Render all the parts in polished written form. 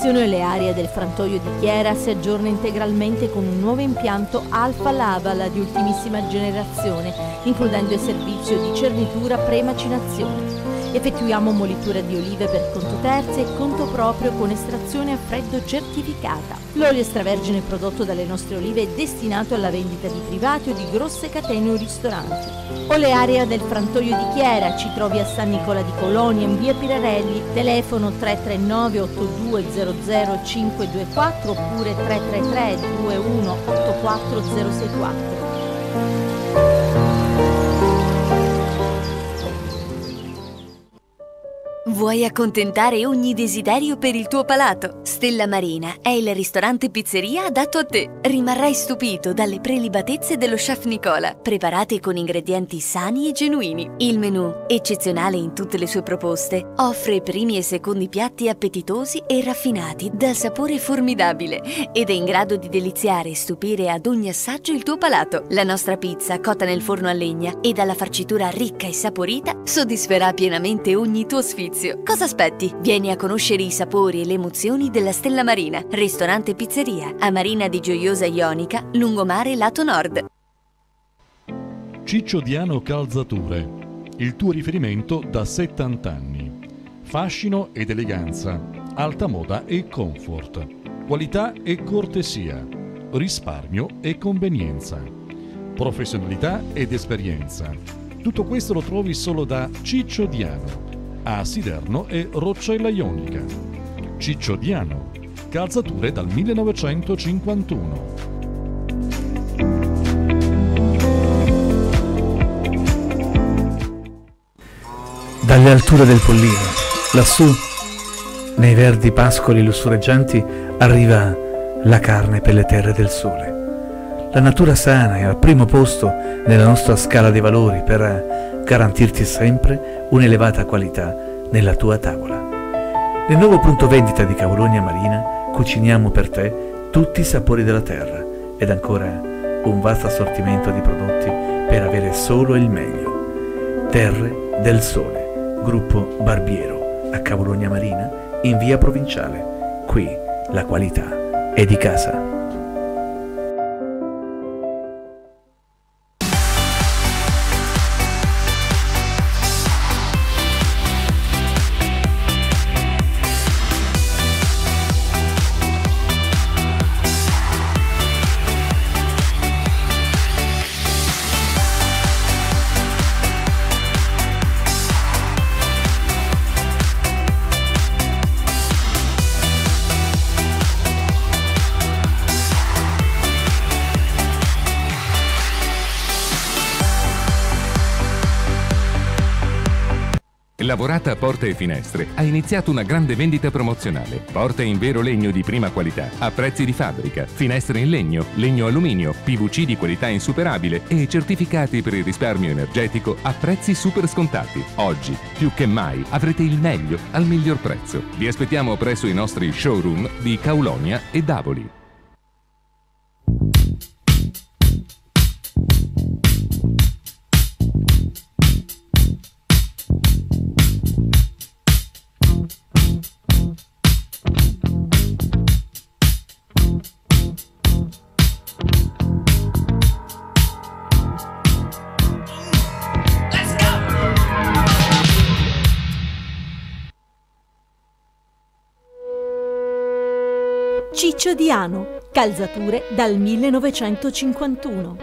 L'estazione olearia del frantoio di Chiera si aggiorna integralmente con un nuovo impianto Alfa Laval di ultimissima generazione, includendo il servizio di cernitura pre-macinazione. Effettuiamo molitura di olive per conto terzi e conto proprio con estrazione a freddo certificata. L'olio extravergine prodotto dalle nostre olive è destinato alla vendita di privati o di grosse catene o ristoranti. Olearia del frantoio di Chiera, ci trovi a San Nicola di Colonia in via Pirarelli, telefono 339 8200 524 oppure 333 21 84 064. Vuoi accontentare ogni desiderio per il tuo palato? Stella Marina è il ristorante pizzeria adatto a te. Rimarrai stupito dalle prelibatezze dello chef Nicola, preparate con ingredienti sani e genuini. Il menù, eccezionale in tutte le sue proposte, offre primi e secondi piatti appetitosi e raffinati dal sapore formidabile ed è in grado di deliziare e stupire ad ogni assaggio il tuo palato. La nostra pizza, cotta nel forno a legna e dalla farcitura ricca e saporita, soddisferà pienamente ogni tuo sfizio. Cosa aspetti? Vieni a conoscere i sapori e le emozioni della Stella Marina, ristorante pizzeria, a Marina di Gioiosa Ionica, lungomare lato nord. Ciccio Diano Calzature, il tuo riferimento da 70 anni. Fascino ed eleganza, alta moda e comfort, qualità e cortesia, risparmio e convenienza, professionalità ed esperienza. Tutto questo lo trovi solo da Ciccio Diano, a Siderno e Roccella Ionica. Ciccio Diano, calzature dal 1951. Dalle alture del Pollino, lassù, nei verdi pascoli lussureggianti, arriva la carne per le terre del sole. La natura sana è al primo posto nella nostra scala dei valori per garantirti sempre un'elevata qualità nella tua tavola. Nel nuovo punto vendita di Cavolonia Marina cuciniamo per te tutti i sapori della terra ed ancora un vasto assortimento di prodotti per avere solo il meglio. Terre del Sole, gruppo Barbiero, a Cavolonia Marina in via Provinciale. Qui la qualità è di casa. Lavorata Porte e Finestre ha iniziato una grande vendita promozionale. Porte in vero legno di prima qualità, a prezzi di fabbrica, finestre in legno, legno alluminio, PVC di qualità insuperabile e certificati per il risparmio energetico a prezzi super scontati. Oggi, più che mai, avrete il meglio al miglior prezzo. Vi aspettiamo presso i nostri showroom di Caulonia e Davoli. Ciccio Diano, calzature dal 1951.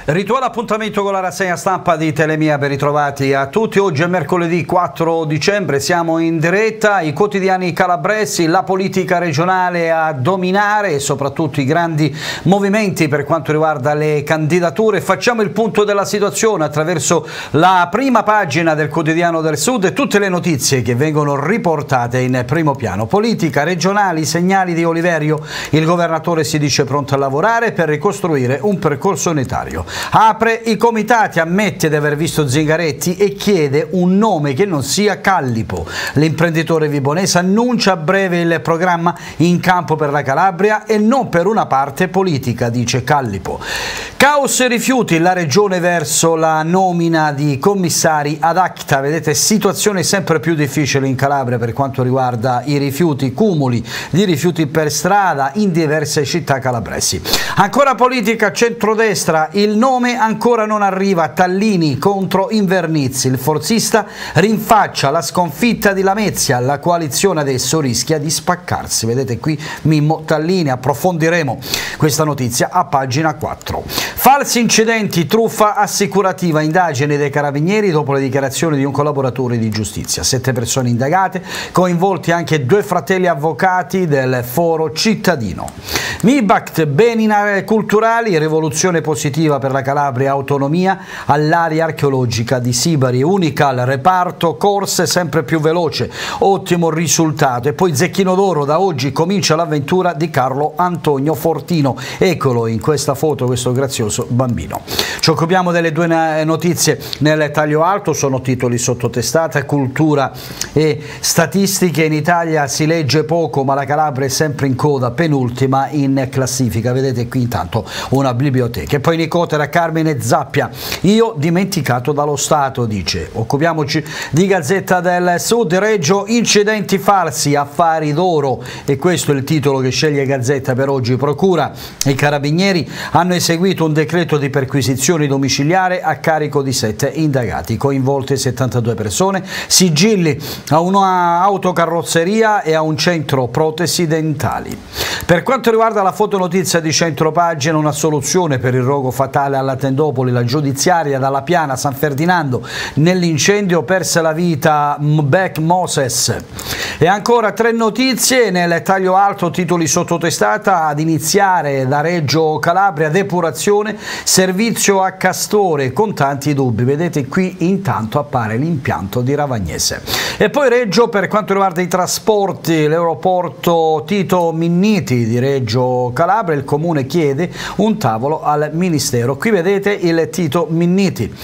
Rituale appuntamento con la rassegna stampa di Telemia, ben ritrovati a tutti. Oggi è mercoledì 4 dicembre, siamo in diretta, i quotidiani calabresi, la politica regionale a dominare e soprattutto i grandi movimenti per quanto riguarda le candidature. Facciamo il punto della situazione attraverso la prima pagina del Quotidiano del Sud e tutte le notizie che vengono riportate in primo piano. Politica, regionali, segnali di Oliverio, il governatore si dice pronto a lavorare per ricostruire un percorso unitario. Apre i comitati, ammette di aver visto Zingaretti e chiede un nome che non sia Callipo. L'imprenditore vibonese annuncia a breve il programma in campo per la Calabria e non per una parte politica, dice Callipo. Caos e rifiuti, la regione verso la nomina di commissari ad acta. Vedete, situazione sempre più difficile in Calabria per quanto riguarda i rifiuti, cumuli di rifiuti per strada in diverse città calabresi. Ancora politica, centrodestra, il nome ancora non arriva, Tallini contro Invernizzi, il forzista rinfaccia la sconfitta di Lamezia, la coalizione adesso rischia di spaccarsi. Vedete qui Mimmo Tallini, approfondiremo questa notizia a pagina 4. Falsi incidenti, truffa assicurativa, indagine dei carabinieri dopo le dichiarazioni di un collaboratore di giustizia. 7 persone indagate, coinvolti anche 2 fratelli avvocati del Foro Cittadino. MIBACT, beni culturali, rivoluzione positiva per la Calabria, autonomia all'area archeologica di Sibari, Unical, reparto, corse sempre più veloce, ottimo risultato. E poi Zecchino d'Oro, da oggi comincia l'avventura di Carlo Antonio Fortino, eccolo in questa foto, questo grazioso bambino. Ci occupiamo delle 2 notizie nel taglio alto, sono titoli sottotestata, cultura e statistiche. In Italia si legge poco ma la Calabria è sempre in coda, penultima in classifica. Vedete qui intanto una biblioteca. E poi Nicotera, Carmine Zappia, io dimenticato dallo Stato, dice. Occupiamoci di Gazzetta del Sud, Reggio, incidenti falsi, affari d'oro, e questo è il titolo che sceglie Gazzetta per oggi. Procura e i carabinieri hanno eseguito un decreto di perquisizione domiciliare a carico di 7 indagati, coinvolte 72 persone, sigilli a un'autocarrozzeria e a un centro protesi dentali. Per quanto riguarda la fotonotizia di centropagina, una soluzione per il rogo fatale alla Tendopoli, la giudiziaria dalla Piana San Ferdinando, nell'incendio perse la vita Beck Moses. E ancora 3 notizie nel taglio alto, titoli sottotestata, ad iniziare da Reggio Calabria, depurazione, servizio a Castore con tanti dubbi. Vedete qui intanto appare l'impianto di Ravagnese. E poi Reggio, per quanto riguarda i trasporti, l'aeroporto Tito Minniti di Reggio Calabria, il comune chiede un tavolo al ministero. Qui vedete il Tito Minniti.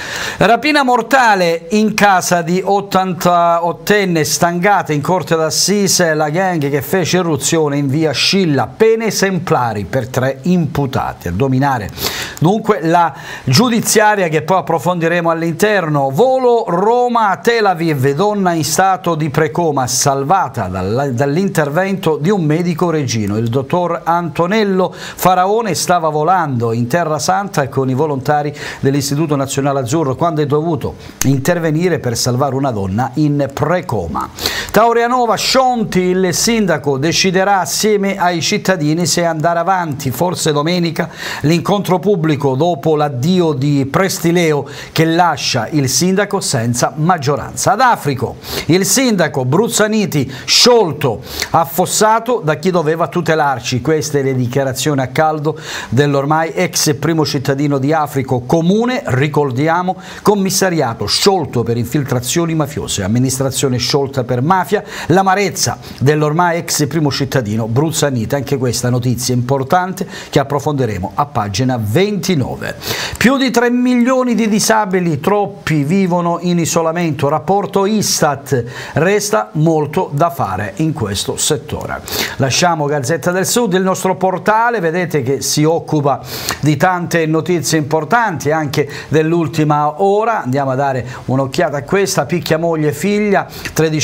Rapina mortale in casa di 88enne stangata in corte d'assise, la gang che fece irruzione in via Scilla, pene esemplari per 3 imputati. A dominare dunque la giudiziaria, che poi approfondiremo all'interno. Volo Roma-Tel Aviv, donna in stato di precoma salvata dall'intervento di un medico reggino. Il dottor Antonello Faraone stava volando in Terra Santa con i volontari dell'Istituto Nazionale Azzurro quando è dovuto intervenire per salvare una donna in precoma. Taurianova, Scionti, il sindaco deciderà assieme ai cittadini se andare avanti, forse domenica l'incontro pubblico dopo l'addio di Prestileo che lascia il sindaco senza maggioranza. Ad Africo, il sindaco Bruzzaniti sciolto, affossato da chi doveva tutelarci. Queste le dichiarazioni a caldo dell'ormai ex primo cittadino di Africo, comune, ricordiamo, commissariato sciolto per infiltrazioni mafiose, amministrazione sciolta per mafia, l'amarezza dell'ormai ex primo cittadino Bruzzaniti. Anche questa notizia importante che approfondiremo a pagina 29. Più di 3 milioni di disabili, troppi vivono in isolamento. Rapporto Istat, resta molto da fare in questo settore. Lasciamo Gazzetta del Sud, il nostro portale, vedete che si occupa di tante notizie importanti anche dell'ultima ora. Andiamo a dare un'occhiata a questa. Picchia moglie e figlia, 13enne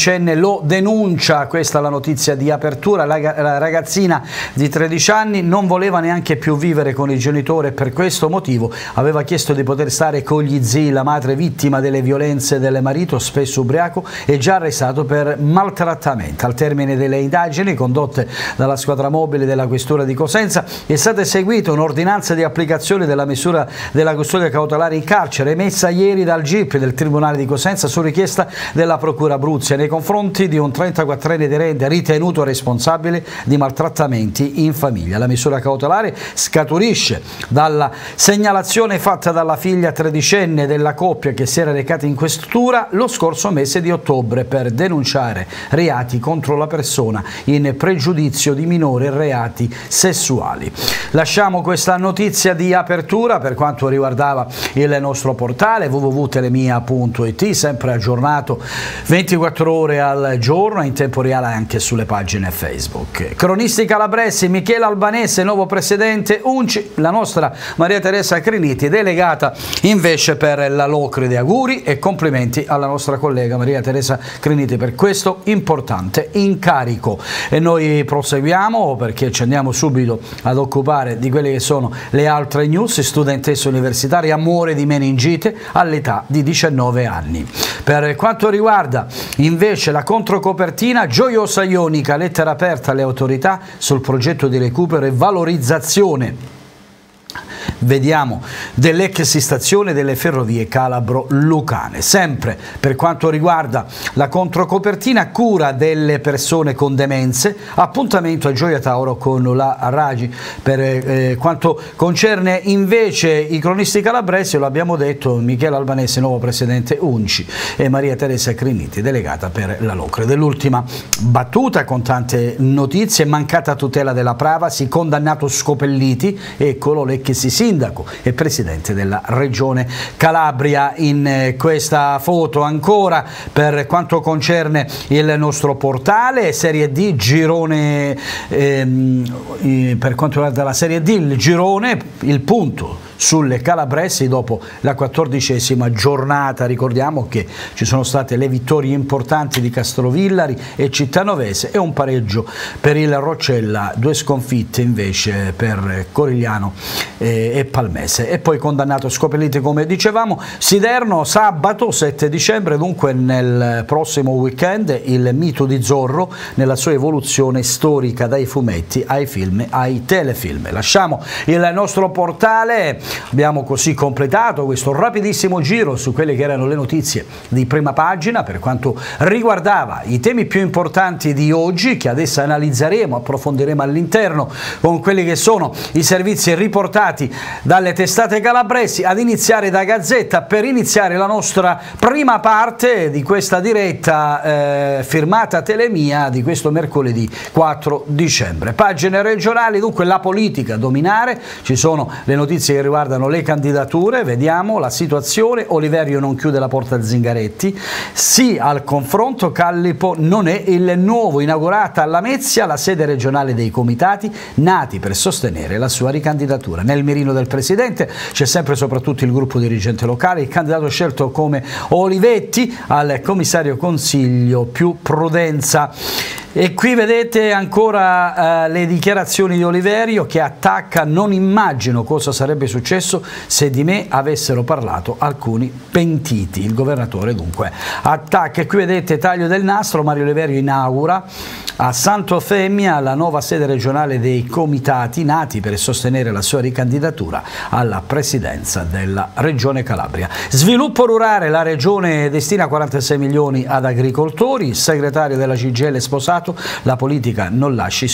lo denuncia, questa è la notizia di apertura. La ragazzina di 13 anni non voleva neanche più vivere con il genitore e per questo motivo aveva chiesto di poter stare con gli zii. La madre, vittima delle violenze del marito, spesso ubriaco, è già arrestato per maltrattamento. Al termine delle indagini condotte dalla squadra mobile della questura di Cosenza è stata eseguita un'ordinanza di applicazione della misura della custodia cautelare in carcere emessa ieri dal GIP del Tribunale di Cosenza su richiesta della Procura Abruzia nei confronti di un 34enne di Rende ritenuto responsabile di maltrattamenti in famiglia. La misura cautelare scaturisce dalla segnalazione fatta dalla figlia tredicenne della coppia che si era recata in questura lo scorso mese di ottobre per denunciare reati contro la persona in pregiudizio di minore e reati sessuali. Lasciamo questa notizia di apertura per quanto riguardava il nostro portale www.telemia.it, sempre aggiornato 24 ore al giorno in tempo reale anche sulle pagine Facebook. Cronisti calabresi, Michele Albanese, nuovo presidente UNCI, la nostra Maria Teresa Criniti, delegata invece per la Locride. Auguri e complimenti alla nostra collega Maria Teresa Criniti per questo importante incarico. E noi proseguiamo perché ci andiamo subito ad occupare di quelle che sono le altre news. Studentessa universitaria muore di meningite all'età di 19 anni. Per quanto riguarda invece la controcopertina, gioiosa ionica, lettera aperta alle autorità sul progetto di recupero e valorizzazione, vediamo, dell'ex stazione delle ferrovie calabro-lucane. Sempre per quanto riguarda la controcopertina, cura delle persone con demenze, appuntamento a Gioia Tauro con la Ragi. Per quanto concerne invece i cronisti calabresi, lo abbiamo detto, Michele Albanese, nuovo presidente UNCI, e Maria Teresa Criniti, delegata per la Locride. Dell'ultima battuta con tante notizie: mancata tutela della privacy, condannato Scopelliti, eccolo l'ex sindaco e presidente della regione Calabria in questa foto. Ancora per quanto concerne il nostro portale, Serie D, girone, per quanto riguarda la Serie D, il girone, il punto sulle calabresi dopo la 14ª giornata. Ricordiamo che ci sono state le vittorie importanti di Castrovillari e Cittanovese e un pareggio per il Roccella, 2 sconfitte invece per Corigliano e Palmese. E poi condannato Scopelliti, come dicevamo. Siderno, sabato 7 dicembre, dunque nel prossimo weekend, il mito di Zorro nella sua evoluzione storica dai fumetti ai film, ai telefilm. Lasciamo il nostro portale. Abbiamo così completato questo rapidissimo giro su quelle che erano le notizie di prima pagina per quanto riguardava i temi più importanti di oggi, che adesso analizzeremo, approfondiremo all'interno con quelli che sono i servizi riportati dalle testate calabresi, ad iniziare da Gazzetta, per iniziare la nostra prima parte di questa diretta firmata Telemia di questo mercoledì 4 dicembre. Pagine regionali, dunque la politica a dominare, ci sono le notizie che riguardano le candidature. Vediamo la situazione: Oliverio non chiude la porta a Zingaretti, sì al confronto, Callipo non è il nuovo, inaugurata a Lamezia la sede regionale dei comitati nati per sostenere la sua ricandidatura. Nel mirino del presidente c'è sempre e soprattutto il gruppo dirigente locale, il candidato scelto come Olivetti, al commissario consiglio più prudenza. E qui vedete ancora le dichiarazioni di Oliverio che attacca: non immagino cosa sarebbe successo se di me avessero parlato alcuni pentiti. Il governatore dunque attacca. E qui vedete taglio del nastro: Mario Oliverio inaugura a Sant'Eufemia la nuova sede regionale dei comitati nati per sostenere la sua ricandidatura alla presidenza della regione Calabria. Sviluppo rurale, la regione destina 46 milioni ad agricoltori, il segretario della CGIL sposato, la politica non lasci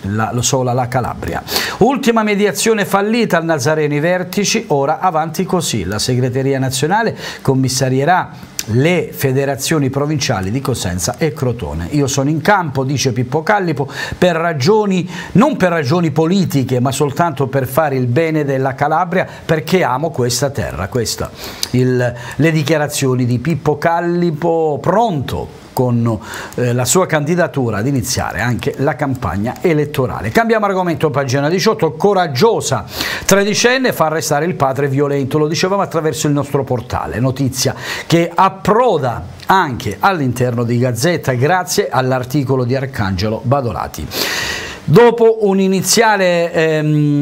sola la Calabria. Ultima mediazione fallita al Nazareno, i vertici, ora avanti così. La segreteria nazionale commissarierà le federazioni provinciali di Cosenza e Crotone. Io sono in campo, dice Pippo Callipo, per ragioni, non per ragioni politiche, ma soltanto per fare il bene della Calabria, perché amo questa terra. Queste le dichiarazioni di Pippo Callipo, pronto con la sua candidatura ad iniziare anche la campagna elettorale. Cambiamo argomento, pagina 18, coraggiosa tredicenne fa arrestare il padre violento, lo dicevamo attraverso il nostro portale, notizia che approda anche all'interno di Gazzetta grazie all'articolo di Arcangelo Badolati. Dopo un'iniziale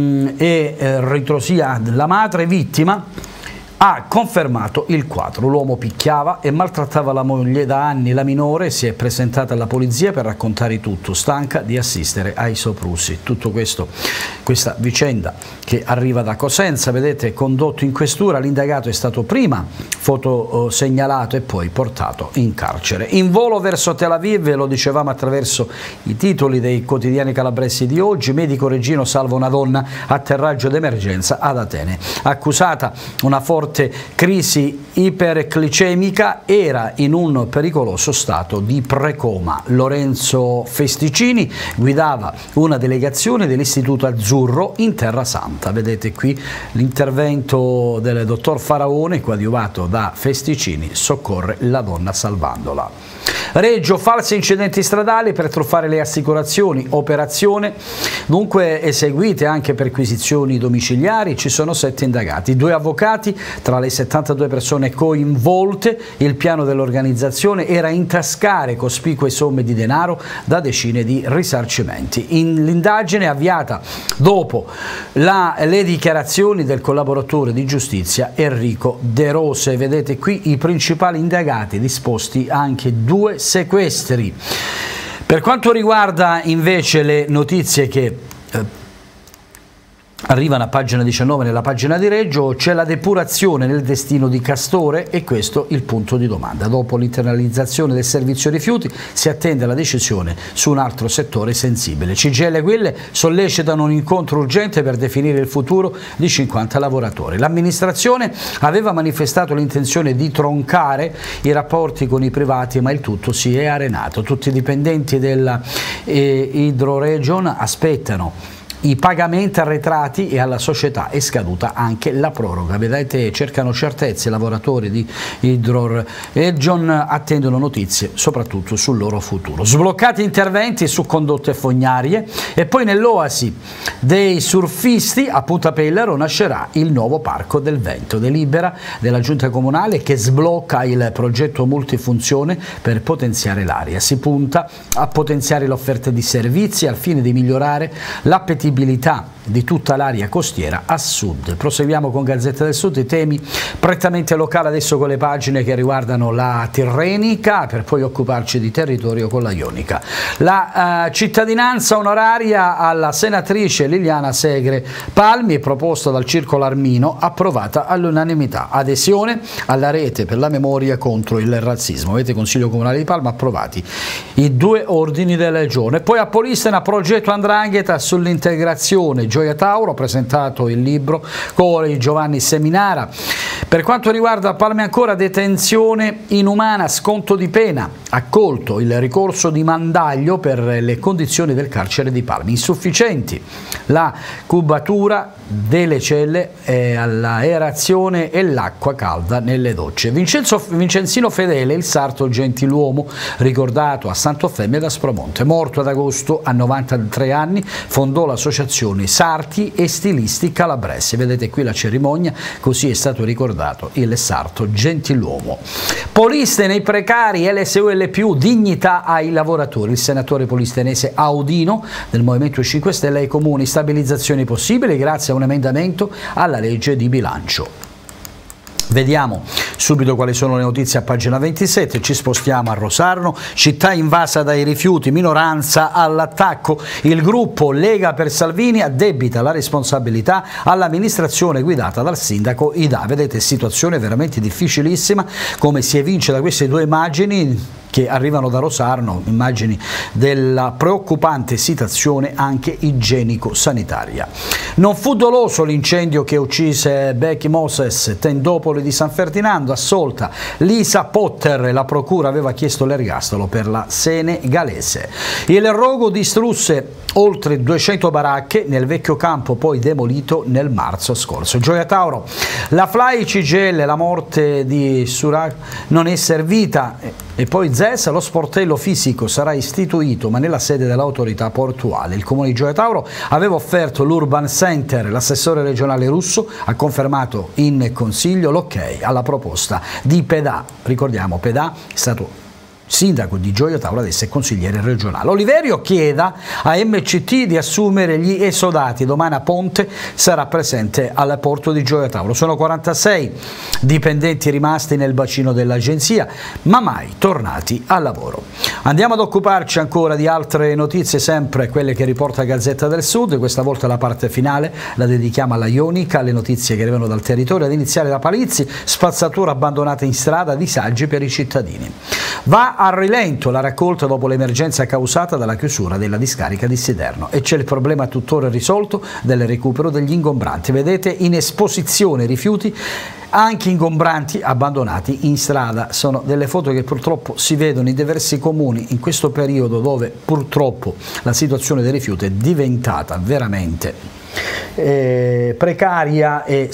ritrosia della madre vittima, ha confermato il quadro. L'uomo picchiava e maltrattava la moglie da anni. La minore si è presentata alla polizia per raccontare tutto, stanca di assistere ai soprusi. Tutto questo, questa vicenda che arriva da Cosenza, vedete, condotto in questura. L'indagato è stato prima fotosegnalato e poi portato in carcere. In volo verso Tel Aviv, lo dicevamo attraverso i titoli dei quotidiani calabresi di oggi, medico reggino salva una donna, atterraggio d'emergenza ad Atene. Accusata una forte crisi iperglicemica, era in un pericoloso stato di precoma. Lorenzo Festicini guidava una delegazione dell'Istituto Azzurro in Terra Santa. Vedete qui l'intervento del dottor Faraone, coadiuvato da Festicini, soccorre la donna salvandola. Reggio, falsi incidenti stradali per truffare le assicurazioni, operazione dunque eseguite anche perquisizioni domiciliari. Ci sono 7 indagati, 2 avvocati tra le 72 persone coinvolte. Il piano dell'organizzazione era intascare cospicue somme di denaro da decine di risarcimenti. L'indagine avviata dopo le dichiarazioni del collaboratore di giustizia Enrico De Rose. Vedete qui i principali indagati, disposti anche 2 sequestri. Per quanto riguarda invece le notizie che arrivano a pagina 19 nella pagina di Reggio, c'è la depurazione nel destino di Castore e questo il punto di domanda. Dopo l'internalizzazione del servizio rifiuti si attende la decisione su un altro settore sensibile. CGIL e Quelle sollecitano un incontro urgente per definire il futuro di 50 lavoratori. L'amministrazione aveva manifestato l'intenzione di troncare i rapporti con i privati, ma il tutto si è arenato. Tutti i dipendenti della Hydroregion aspettano i pagamenti arretrati e alla società è scaduta anche la proroga. Vedete, cercano certezze i lavoratori di Hydroregion, attendono notizie soprattutto sul loro futuro. Sbloccati interventi su condotte fognarie e poi nell'oasi dei surfisti a Punta Pellaro nascerà il nuovo Parco del Vento. Delibera della Giunta Comunale che sblocca il progetto multifunzione per potenziare l'area. Si punta a potenziare l'offerta di servizi al fine di migliorare l'appetibilità di tutta l'area costiera a sud. Proseguiamo con Gazzetta del Sud, i temi prettamente locali adesso con le pagine che riguardano la Tirrenica, per poi occuparci di territorio con la Ionica. La cittadinanza onoraria alla senatrice Liliana Segre Palmi, proposta dal Circolo Armino, approvata all'unanimità. Adesione alla rete per la memoria contro il razzismo. Avete Consiglio Comunale di Palma, approvati i 2 ordini del giorno. E poi a Polistena, progetto 'Ndrangheta sull'integrazione. Gioia Tauro ha presentato il libro con Giovanni Seminara. Per quanto riguarda Palme ancora, detenzione inumana, sconto di pena, accolto il ricorso di Mandaglio per le condizioni del carcere di Palmi, insufficienti la cubatura delle celle all'aerazione e l'acqua calda nelle docce. Vincenzino Fedele, il sarto gentiluomo ricordato a Sant'Eufemia da Aspromonte, morto ad agosto a 93 anni, fondò l'associazione Sarti e Stilisti Calabresi. Vedete qui la cerimonia, così è stato ricordato il sarto gentiluomo. Poliste nei precari, LSU-LPU, dignità ai lavoratori. Il senatore polistenese Audino del Movimento 5 Stelle ai comuni, stabilizzazioni possibili grazie a un emendamento alla legge di bilancio. Vediamo subito quali sono le notizie a pagina 27, ci spostiamo a Rosarno, città invasa dai rifiuti, minoranza all'attacco. Il gruppo Lega per Salvini addebita la responsabilità all'amministrazione guidata dal sindaco Idà. Vedete, situazione veramente difficilissima, come si evince da queste 2 immagini che arrivano da Rosarno, immagini della preoccupante situazione anche igienico-sanitaria. Non fu doloso l'incendio che uccise Becky Moses, tendopoli di San Ferdinando, assolta Lisa Potter, la procura aveva chiesto l'ergastolo per la senegalese. Il rogo distrusse oltre 200 baracche nel vecchio campo, poi demolito nel marzo scorso. Gioia Tauro, la Fly CGIL, la morte di Surak non è servita E poi ZES, lo sportello fisico sarà istituito ma nella sede dell'autorità portuale. Il Comune di Gioia Tauro aveva offerto l'Urban Center, l'assessore regionale Russo ha confermato in Consiglio l'ok alla proposta di Pedà. Ricordiamo, Pedà è stato sindaco di Gioia Tauro, adesso è consigliere regionale. Oliverio chieda a MCT di assumere gli esodati, domani a Ponte sarà presente al porto di Gioia Tauro. Sono 46 dipendenti rimasti nel bacino dell'agenzia, ma mai tornati al lavoro. Andiamo ad occuparci ancora di altre notizie, sempre quelle che riporta Gazzetta del Sud. Questa volta la parte finale la dedichiamo alla Ionica, alle notizie che arrivano dal territorio, ad iniziare da Palizzi, spazzatura abbandonata in strada, disagi per i cittadini. Va a rilento la raccolta dopo l'emergenza causata dalla chiusura della discarica di Siderno e c'è il problema tuttora irrisolto del recupero degli ingombranti. Vedete in esposizione rifiuti anche ingombranti abbandonati in strada. Sono delle foto che purtroppo si vedono in diversi comuni in questo periodo dove purtroppo la situazione dei rifiuti è diventata veramente precaria e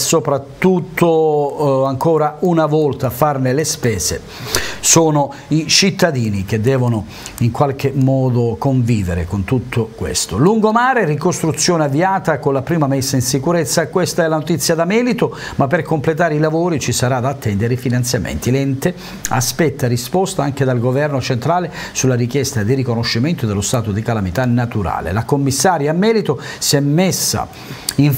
soprattutto ancora una volta a farne le spese sono i cittadini che devono in qualche modo convivere con tutto questo. Lungomare, ricostruzione avviata con la prima messa in sicurezza, questa è la notizia da Melito, ma per completare i lavori ci sarà da attendere i finanziamenti. L'ente aspetta risposta anche dal governo centrale sulla richiesta di riconoscimento dello stato di calamità naturale. La commissaria a Melito si è mossa in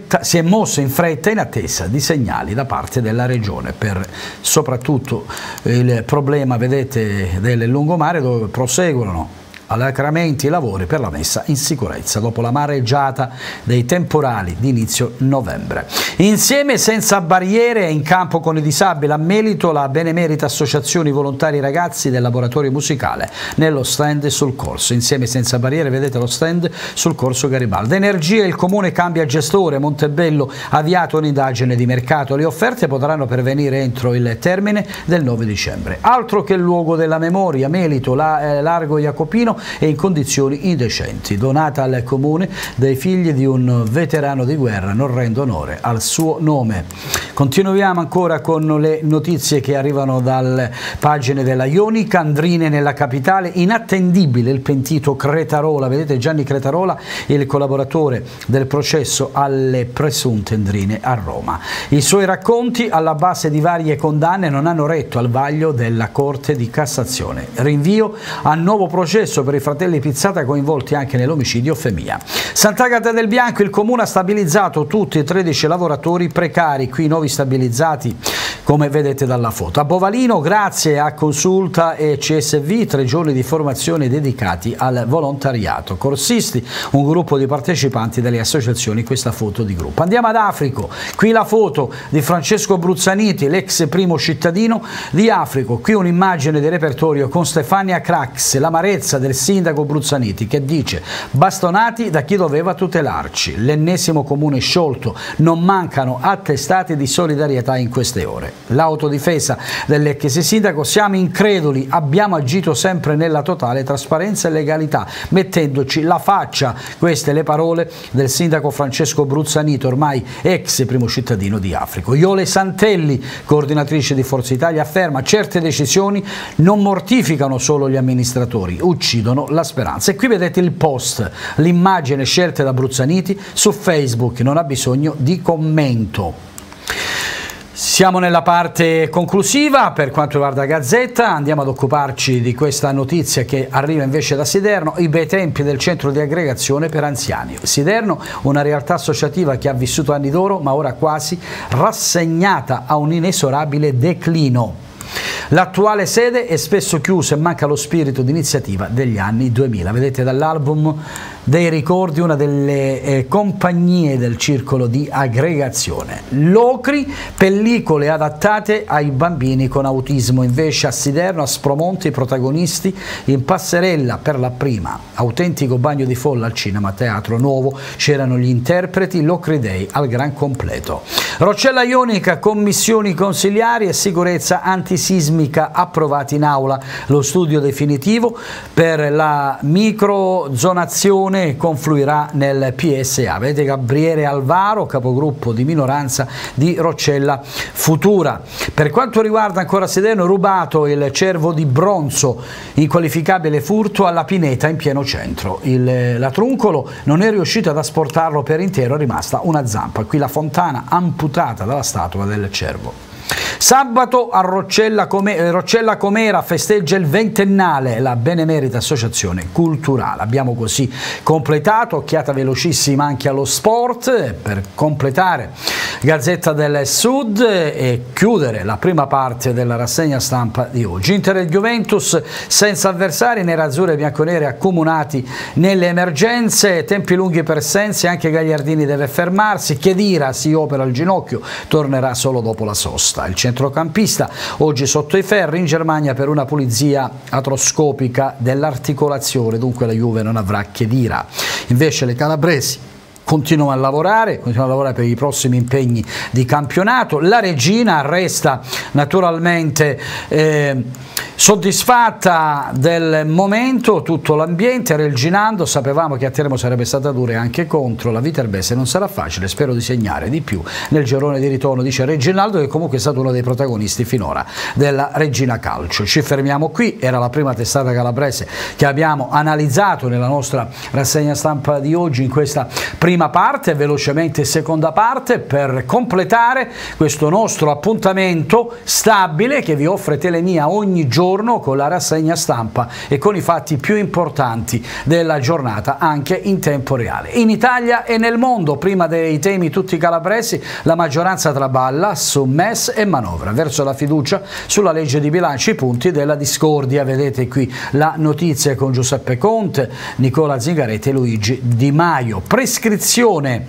fretta in attesa di segnali da parte della regione per soprattutto il problema, vedete, del lungomare, dove proseguono alacremente i lavori per la messa in sicurezza dopo la mareggiata dei temporali di inizio novembre. Insieme senza barriere è in campo con i disabili a Melito la benemerita associazione volontari ragazzi del laboratorio musicale nello stand sul corso. Insieme senza barriere, vedete lo stand sul corso Garibaldi. Energia, il comune cambia gestore, Montebello ha avviato un'indagine di mercato, le offerte potranno pervenire entro il termine del 9 dicembre. Altro che il luogo della memoria, Melito, largo Jacopino e in condizioni indecenti, donata al comune dai figli di un veterano di guerra, non rende onore al suo nome. Continuiamo ancora con le notizie che arrivano dalle pagine della Ionica. Andrine nella capitale, inattendibile il pentito Cretarola, vedete Gianni Cretarola, il collaboratore del processo alle presunte Andrine a Roma. I suoi racconti alla base di varie condanne non hanno retto al vaglio della Corte di Cassazione. Rinvio a nuovo processo per i fratelli Pizzata coinvolti anche nell'omicidio Femia. Sant'Agata del Bianco, il comune ha stabilizzato tutti i 13 lavoratori precari, qui nuovi stabilizzati come vedete dalla foto. A Bovalino, grazie a Consulta e CSV, 3 giorni di formazione dedicati al volontariato. Corsisti, un gruppo di partecipanti delle associazioni, questa foto di gruppo. Andiamo ad Africo, qui la foto di Francesco Bruzzaniti, l'ex primo cittadino di Africo, qui un'immagine di repertorio con Stefania Crax, l'amarezza del sindaco Bruzzaniti che dice: bastonati da chi doveva tutelarci, l'ennesimo comune sciolto, non mancano attestati di solidarietà in queste ore. L'autodifesa dell'ex sindaco: siamo increduli, abbiamo agito sempre nella totale trasparenza e legalità, mettendoci la faccia. Queste le parole del sindaco Francesco Bruzzaniti, ormai ex primo cittadino di Africo. Iole Santelli, coordinatrice di Forza Italia, afferma: certe decisioni non mortificano solo gli amministratori, uccidono la speranza. E qui vedete il post, l'immagine scelta da Bruzzaniti su Facebook, non ha bisogno di commento. Siamo nella parte conclusiva per quanto riguarda Gazzetta, andiamo ad occuparci di questa notizia che arriva invece da Siderno, i bei tempi del centro di aggregazione per anziani. Siderno, una realtà associativa che ha vissuto anni d'oro ma ora quasi rassegnata a un inesorabile declino. L'attuale sede è spesso chiusa e manca lo spirito di iniziativa degli anni 2000. Vedete dall'album dei ricordi una delle compagnie del circolo di aggregazione. Locri, pellicole adattate ai bambini con autismo. Invece a Siderno, a Spromonte, i protagonisti in passerella per la prima. Autentico bagno di folla al cinema Teatro Nuovo. C'erano gli interpreti, Locri Day al gran completo. Roccella Ionica, commissioni consiliari e sicurezza antisismica sismica approvati in aula. Lo studio definitivo per la microzonazione confluirà nel PSA. Vedete Gabriele Alvaro, capogruppo di minoranza di Roccella Futura. Per quanto riguarda ancora Sedeno, rubato il cervo di bronzo, inqualificabile furto alla Pineta in pieno centro. La Truncolo non è riuscita ad asportarlo per intero, è rimasta una zampa. Qui la fontana amputata dalla statua del cervo. Sabato a Roccella Comera festeggia il 20ennale la Benemerita Associazione Culturale. Abbiamo così completato, occhiata velocissima anche allo sport per completare Gazzetta del Sud e chiudere la prima parte della rassegna stampa di oggi. Inter e Juventus senza avversari, nerazzurri e bianconeri accomunati nelle emergenze, tempi lunghi per Sensi, anche Gagliardini deve fermarsi, Khedira si opera al ginocchio, tornerà solo dopo la sosta. Il centrocampista oggi sotto i ferri in Germania per una pulizia atroscopica dell'articolazione, dunque la Juve non avrà Khedira. Invece le calabresi continuano a lavorare per i prossimi impegni di campionato. La Regina resta naturalmente soddisfatta del momento, tutto l'ambiente reginando. Sapevamo che a Teramo sarebbe stata dura e anche contro la Viterbese non sarà facile, spero di segnare di più nel girone di ritorno, dice Reginaldo, che comunque è stato uno dei protagonisti finora della Regina Calcio. Ci fermiamo qui, era la prima testata calabrese che abbiamo analizzato nella nostra rassegna stampa di oggi in questa prima parte, velocemente seconda parte per completare questo nostro appuntamento stabile che vi offre Telemia ogni giorno con la rassegna stampa e con i fatti più importanti della giornata anche in tempo reale. In Italia e nel mondo, prima dei temi tutti calabresi, la maggioranza traballa su MES e manovra, verso la fiducia sulla legge di bilancio, i punti della discordia. Vedete qui la notizia con Giuseppe Conte, Nicola Zingaretti e Luigi Di Maio. Prescrizione,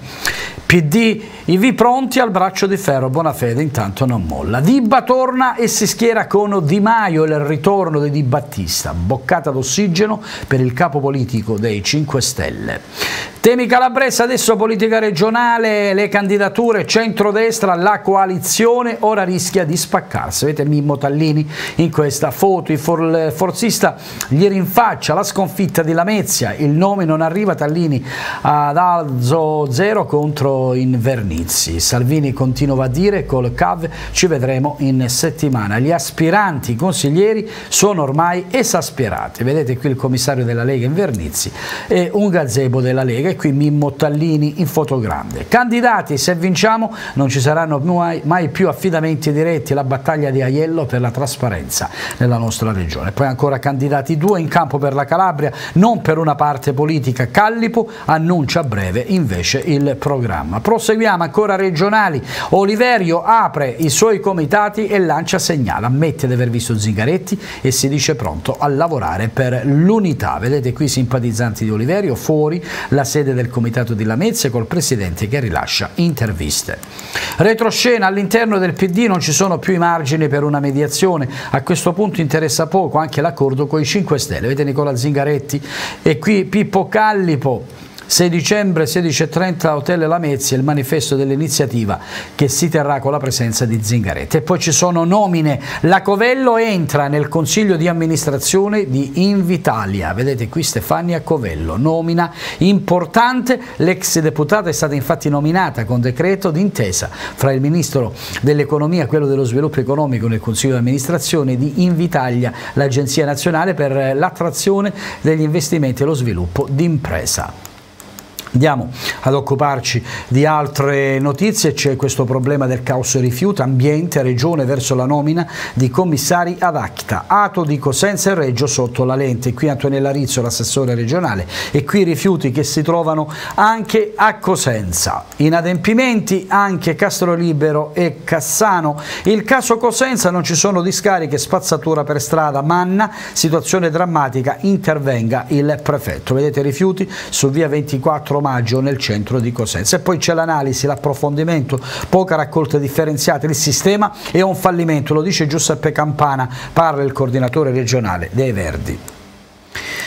PD, IV pronti al braccio di ferro, Bonafede intanto non molla. Dibba torna e si schiera con Di Maio, il ritorno di Di Battista, boccata d'ossigeno per il capo politico dei 5 Stelle. Temi calabresi, adesso politica regionale, le candidature, centrodestra, la coalizione ora rischia di spaccarsi. Vedete Mimmo Tallini in questa foto, il forzista gli rinfaccia la sconfitta di Lamezia, il nome non arriva, Tallini ad alzo zero contro Invernizzi. Salvini continua a dire col CAV ci vedremo in settimana, gli aspiranti consiglieri sono ormai esasperati. Vedete qui il commissario della Lega Invernizzi e un gazebo della Lega. Qui Mimmo Tallini in foto grande. Candidati, se vinciamo non ci saranno mai più affidamenti diretti, la battaglia di Aiello per la trasparenza nella nostra regione. Poi ancora candidati 2 in campo per la Calabria, non per una parte politica. Callipo annuncia a breve invece il programma. Proseguiamo ancora regionali. Oliverio apre i suoi comitati e lancia segnale, ammette di aver visto Zingaretti e si dice pronto a lavorare per l'unità. Vedete qui simpatizzanti di Oliverio, fuori la sede del comitato di Lamezia col presidente che rilascia interviste. Retroscena, all'interno del PD non ci sono più i margini per una mediazione, a questo punto interessa poco anche l'accordo con i 5 Stelle. Vedete Nicola Zingaretti e qui Pippo Callipo. 6 dicembre, 16:30, Hotel Lamezia, il manifesto dell'iniziativa che si terrà con la presenza di Zingaretti. E poi ci sono nomine. La Covello entra nel consiglio di amministrazione di Invitalia. Vedete qui Stefania Covello, nomina importante. L'ex deputata è stata infatti nominata con decreto d'intesa fra il ministro dell'economia e quello dello sviluppo economico nel consiglio di amministrazione di Invitalia, l'agenzia nazionale per l'attrazione degli investimenti e lo sviluppo d'impresa. Andiamo ad occuparci di altre notizie. C'è questo problema del caos rifiuti, ambiente, regione verso la nomina di commissari ad acta. Ato di Cosenza e Reggio sotto la lente. Qui Antonella Rizzo, l'assessore regionale, e qui i rifiuti che si trovano anche a Cosenza. Inadempimenti anche Castrolibero e Cassano. Il caso Cosenza, non ci sono discariche, spazzatura per strada, Manna, situazione drammatica, intervenga il prefetto. Vedete rifiuti su via 24 maggio nel centro di Cosenza. E poi c'è l'analisi, l'approfondimento, poca raccolta differenziata, il sistema è un fallimento, lo dice Giuseppe Campana, parla il coordinatore regionale dei Verdi.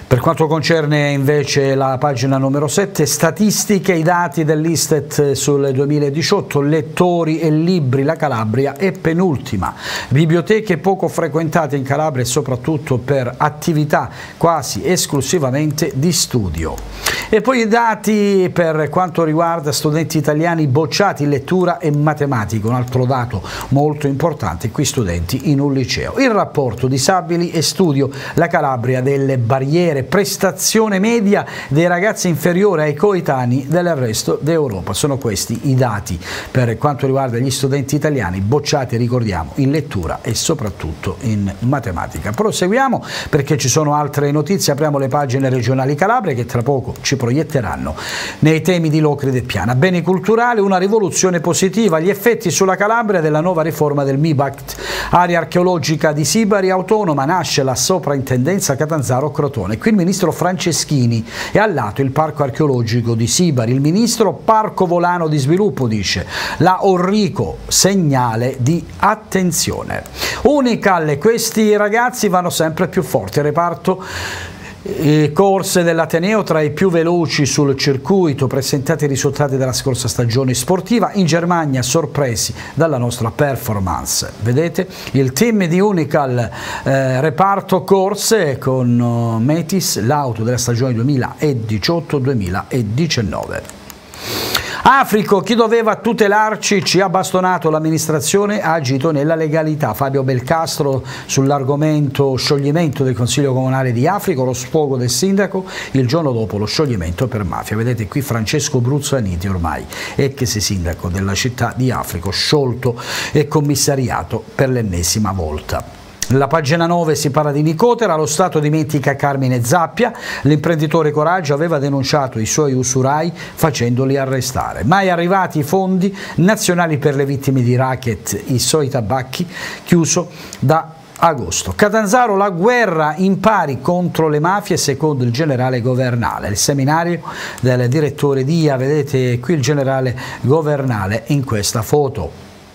Per quanto concerne invece la pagina numero 7, statistiche, i dati dell'Istat sul 2018, lettori e libri, la Calabria è penultima, biblioteche poco frequentate in Calabria e soprattutto per attività quasi esclusivamente di studio. E poi i dati per quanto riguarda studenti italiani bocciati in lettura e matematica, un altro dato molto importante, qui studenti in un liceo. Il rapporto disabili e studio, la Calabria delle barriere, prestazione media dei ragazzi inferiore ai coetanei del resto d'Europa. Sono questi i dati per quanto riguarda gli studenti italiani bocciati, ricordiamo, in lettura e soprattutto in matematica. Proseguiamo perché ci sono altre notizie, apriamo le pagine regionali Calabria che tra poco ci proietteranno nei temi di Locride e Piana. Beni culturali, una rivoluzione positiva, gli effetti sulla Calabria della nuova riforma del MIBACT. Area archeologica di Sibari autonoma, nasce la soprintendenza Catanzaro-Crotone. Qui il ministro Franceschini e al lato il parco archeologico di Sibari. Il ministro Parco Volano di Sviluppo dice la Orrico, segnale di attenzione. Unical, questi ragazzi vanno sempre più forti, reparto corse dell'Ateneo tra i più veloci sul circuito, presentati i risultati della scorsa stagione sportiva, in Germania sorpresi dalla nostra performance. Vedete il team di Unical, reparto corse con Metis, l'auto della stagione 2018-2019. Africo, chi doveva tutelarci ci ha bastonato, l'amministrazione ha agito nella legalità. Fabio Belcastro sull'argomento scioglimento del Consiglio Comunale di Africo, lo sfogo del sindaco il giorno dopo lo scioglimento per mafia. Vedete qui Francesco Bruzzaniti, ormai ex sindaco della città di Africo, sciolto e commissariato per l'ennesima volta. Nella pagina 9 si parla di Nicotera, lo Stato dimentica Carmine Zappia, l'imprenditore Coraggio aveva denunciato i suoi usurai facendoli arrestare. Mai arrivati i fondi nazionali per le vittime di racket, i suoi tabacchi, chiuso da agosto. Catanzaro, la guerra in pari contro le mafie secondo il generale Governale. Il seminario del direttore Dia, vedete qui il generale Governale in questa foto.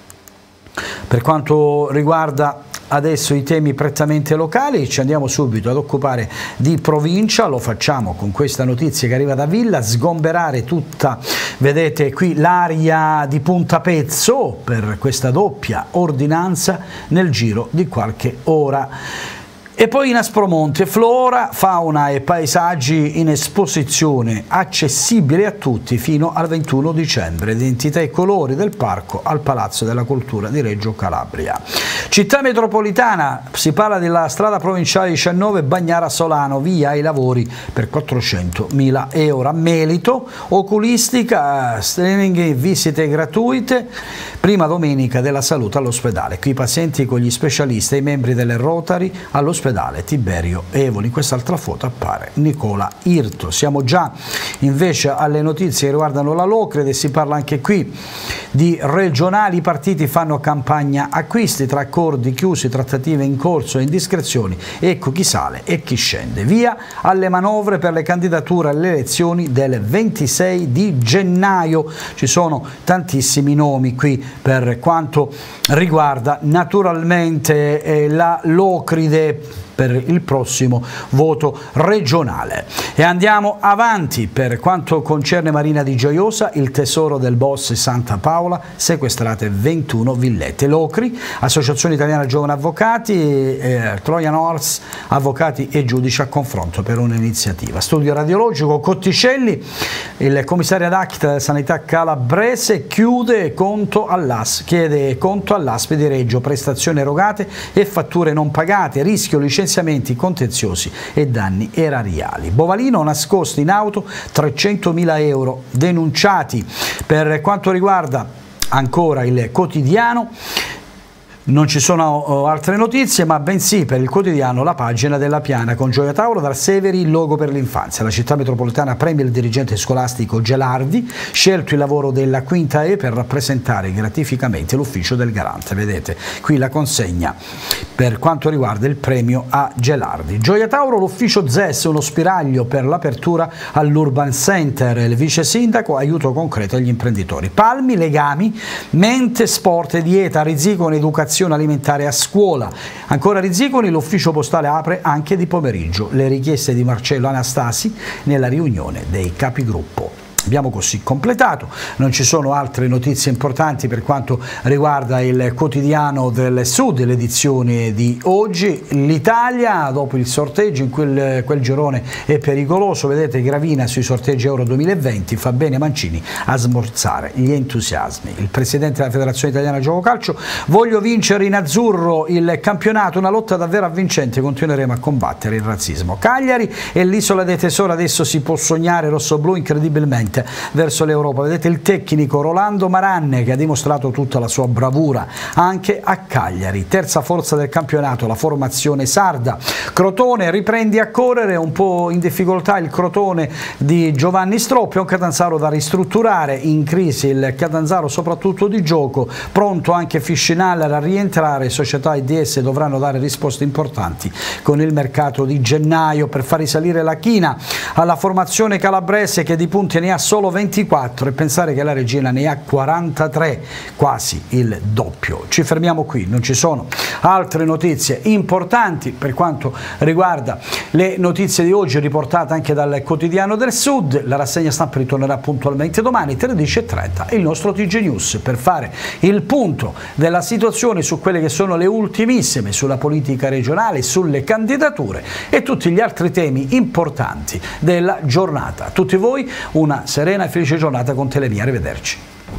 Per quanto riguarda adesso i temi prettamente locali, ci andiamo subito ad occupare di provincia, lo facciamo con questa notizia che arriva da Villa, sgomberare tutta, vedete qui l'area di Puntapezzo per questa doppia ordinanza nel giro di qualche ora. E poi in Aspromonte, flora, fauna e paesaggi in esposizione, accessibile a tutti fino al 21 dicembre, identità e colori del parco al Palazzo della Cultura di Reggio Calabria. Città metropolitana, si parla della strada provinciale 19 Bagnara Solano, via ai lavori per 400.000 euro. A Melito, oculistica, streaming e visite gratuite, prima domenica della salute all'ospedale. Qui i pazienti con gli specialisti e i membri delle Rotary all'ospedale Tiberio Evoli. In quest'altra foto appare Nicola Irto. Siamo già invece alle notizie che riguardano la Locride, si parla anche qui di regionali, i partiti fanno campagna acquisti tra accordi chiusi, trattative in corso e indiscrezioni, ecco chi sale e chi scende. Via alle manovre per le candidature alle elezioni del 26 di gennaio, ci sono tantissimi nomi qui per quanto riguarda naturalmente la Locride per il prossimo voto regionale. E andiamo avanti per quanto concerne Marina di Gioiosa, il tesoro del boss Santa Paola, sequestrate 21 villette. Locri, Associazione Italiana Giovani Avvocati, Trojan Horse, avvocati e giudici a confronto per un'iniziativa. Studio radiologico Cotticelli, il commissario ad acta Sanità Calabrese chiede conto chiede conto all'ASP di Reggio, prestazioni erogate e fatture non pagate, rischio licenziamenti contenziosi e danni erariali. Bovalino, nascosti in auto 300.000 euro denunciati. Per quanto riguarda ancora il quotidiano, non ci sono altre notizie, ma bensì per il quotidiano la pagina della Piana con Gioia Tauro, dal Severi il logo per l'infanzia. La città metropolitana premia il dirigente scolastico Gelardi, scelto il lavoro della quinta E per rappresentare gratificamente l'ufficio del garante. Vedete qui la consegna per quanto riguarda il premio a Gelardi. Gioia Tauro, l'ufficio ZES, uno spiraglio per l'apertura all'Urban Center. Il vice sindaco, aiuto concreto agli imprenditori. Palmi, legami, mente, sport e dieta, Rizzico, un'educazione razione alimentare a scuola. Ancora Rizziconi, l'ufficio postale apre anche di pomeriggio. Le richieste di Marcello Anastasi nella riunione dei capigruppo. Abbiamo così completato, non ci sono altre notizie importanti per quanto riguarda il quotidiano del Sud, l'edizione di oggi. L'Italia dopo il sorteggio in quel girone è pericoloso, vedete Gravina sui sorteggi Euro 2020, fa bene Mancini a smorzare gli entusiasmi. Il presidente della Federazione Italiana Gioco Calcio: voglio vincere in azzurro il campionato, una lotta davvero avvincente, continueremo a combattere il razzismo. Cagliari e l'Isola dei Tesori, adesso si può sognare rossoblu incredibilmente verso l'Europa. Vedete il tecnico Rolando Maranne che ha dimostrato tutta la sua bravura anche a Cagliari. Terza forza del campionato, la formazione sarda. Crotone riprendi a correre, un po' in difficoltà il Crotone di Giovanni Stroppi, un Catanzaro da ristrutturare, in crisi il Catanzaro soprattutto di gioco, pronto anche Fiscinaller a rientrare. Società e DS dovranno dare risposte importanti con il mercato di gennaio per far risalire la china alla formazione calabrese, che di punti ne ha solo 24 e pensare che la Regina ne ha 43, quasi il doppio. Ci fermiamo qui, non ci sono altre notizie importanti per quanto riguarda le notizie di oggi riportate anche dal Quotidiano del Sud. La rassegna stampa ritornerà puntualmente domani 13:30 e il nostro TG News per fare il punto della situazione su quelle che sono le ultimissime, sulla politica regionale, sulle candidature e tutti gli altri temi importanti della giornata. A tutti voi una serena e felice giornata con Telemia, arrivederci.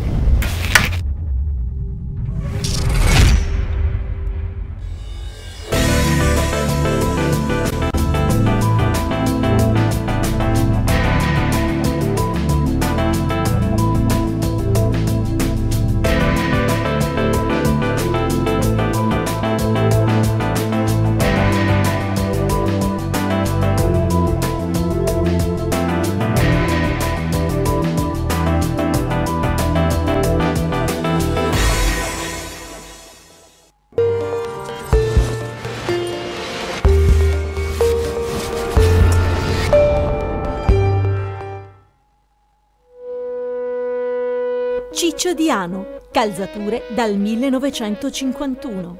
Ciccio Diano, calzature dal 1951.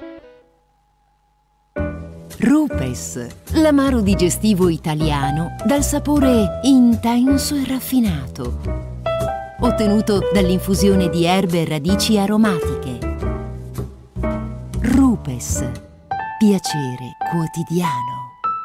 Rupes, l'amaro digestivo italiano dal sapore intenso e raffinato, ottenuto dall'infusione di erbe e radici aromatiche. Rupes, piacere quotidiano.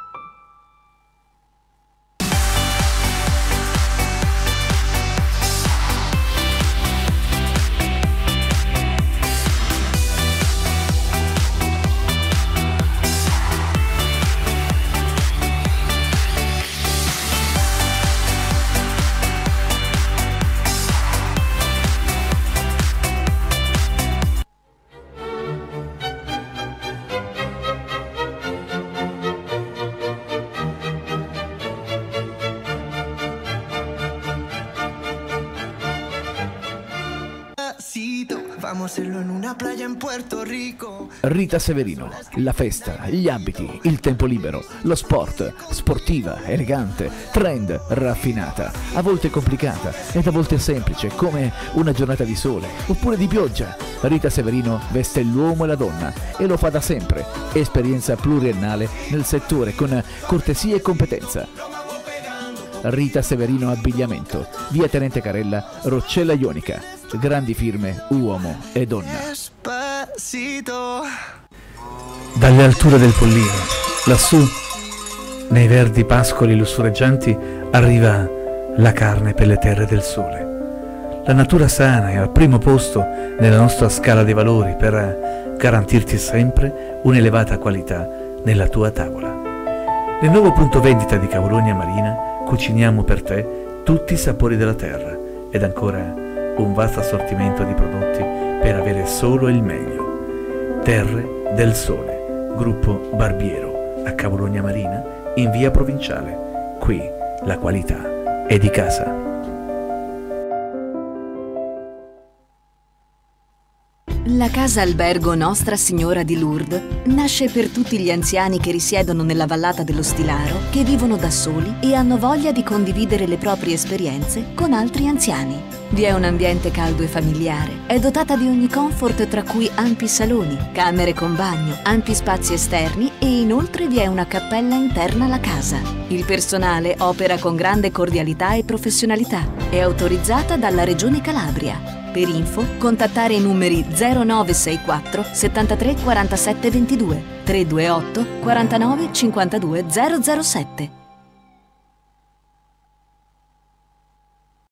Rita Severino, la festa, gli abiti, il tempo libero, lo sport, sportiva, elegante, trend, raffinata, a volte complicata ed a volte semplice come una giornata di sole oppure di pioggia. Rita Severino veste l'uomo e la donna e lo fa da sempre. Esperienza pluriennale nel settore con cortesia e competenza. Rita Severino Abbigliamento, via Tenente Carella, Roccella Ionica. Grandi firme, uomo e donna. Dalle alture del Pollino, lassù, nei verdi pascoli lussureggianti, arriva la carne per le terre del sole. La natura sana è al primo posto nella nostra scala dei valori per garantirti sempre un'elevata qualità nella tua tavola. Nel nuovo punto vendita di Cavologna Marina cuciniamo per te tutti i sapori della terra ed ancora un vasto assortimento di prodotti per avere solo il meglio. Terre del Sole, gruppo Barbiero, a Cavologna Marina, in via Provinciale. Qui la qualità è di casa. La casa albergo Nostra Signora di Lourdes nasce per tutti gli anziani che risiedono nella vallata dello Stilaro, che vivono da soli e hanno voglia di condividere le proprie esperienze con altri anziani. Vi è un ambiente caldo e familiare. È dotata di ogni comfort, tra cui ampi saloni, camere con bagno, ampi spazi esterni e inoltre vi è una cappella interna alla casa. Il personale opera con grande cordialità e professionalità. È autorizzata dalla Regione Calabria. Per info, contattare i numeri 0964 73 47 22 328 49 52 007.